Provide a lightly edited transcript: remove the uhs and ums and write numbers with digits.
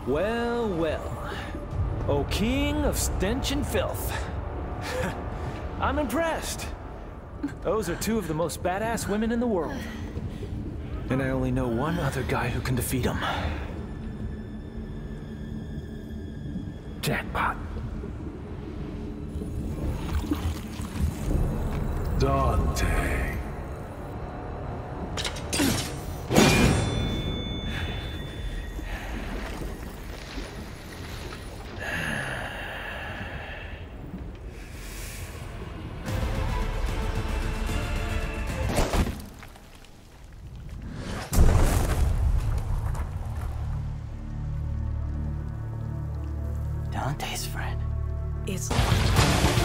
Well, well. O king of stench and filth. I'm impressed. Those are two of the most badass women in the world. And I only know one other guy who can defeat them. Jackpot. Dante. Dante's friend. It's...